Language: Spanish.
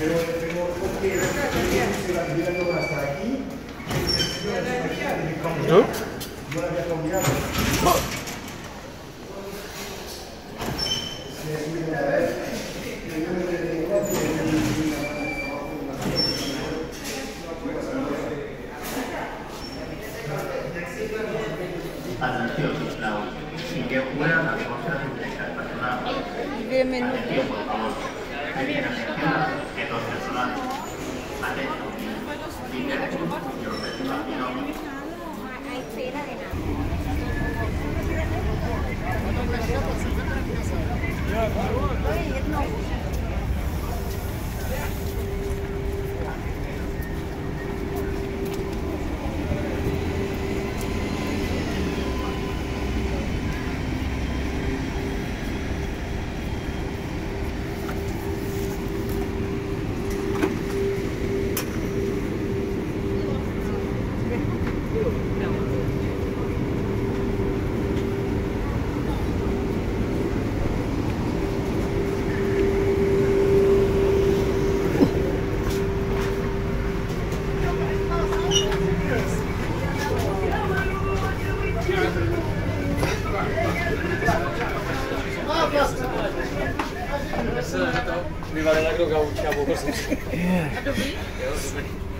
Pero porque se la mirando hasta aquí, ¿Tú? no la había cambiado. Atenció, sisplau. Sigueu una de les vostres objectes personals. Atenció, por favor. Presten atención que todo el personal. Atención. Líder y observación. Mi vale la creo que hago cosas.